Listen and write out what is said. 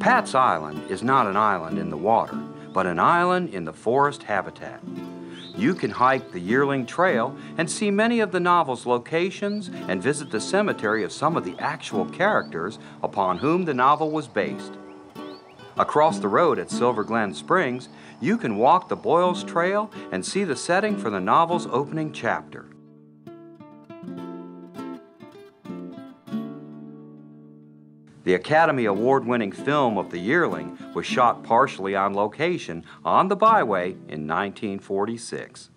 Pat's Island is not an island in the water, but an island in the forest habitat. You can hike the Yearling Trail and see many of the novel's locations and visit the cemetery of some of the actual characters upon whom the novel was based. Across the road at Silver Glen Springs, you can walk the Boyles Trail and see the setting for the novel's opening chapter. The Academy Award-winning film of The Yearling was shot partially on location on the byway in 1946.